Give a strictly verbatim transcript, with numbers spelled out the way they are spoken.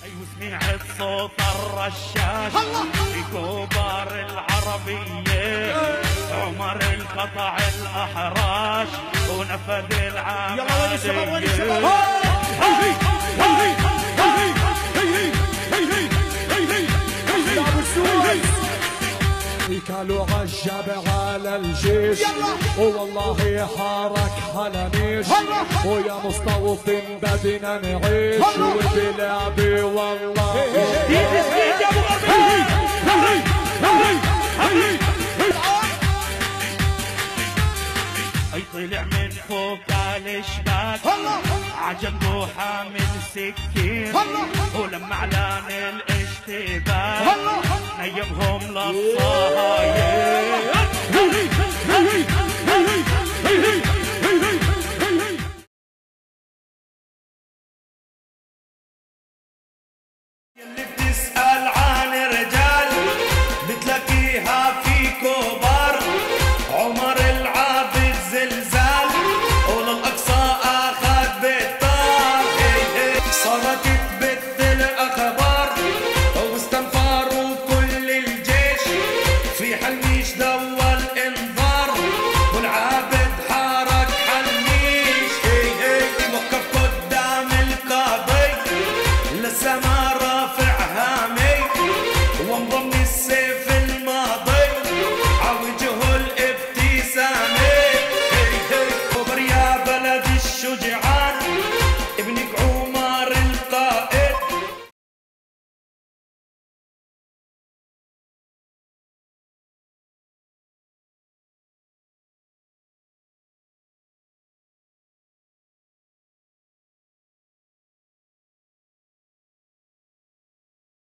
ايوه سمعت صوت الرشاش في كوبار العربية، عمر القطع الأحراش ونفذ العملية. يلا وين الشباب وين الشباب؟ يا ابو السويس كانوا عجب على الجيش والله حارك حلميش، ويا مستوطن بدنا نعيش وبلعبي والله. اي طلع من فوق الشباك عجنبه حامل سكين، ولما اعلان الاشتباك نيمهم للصهايب.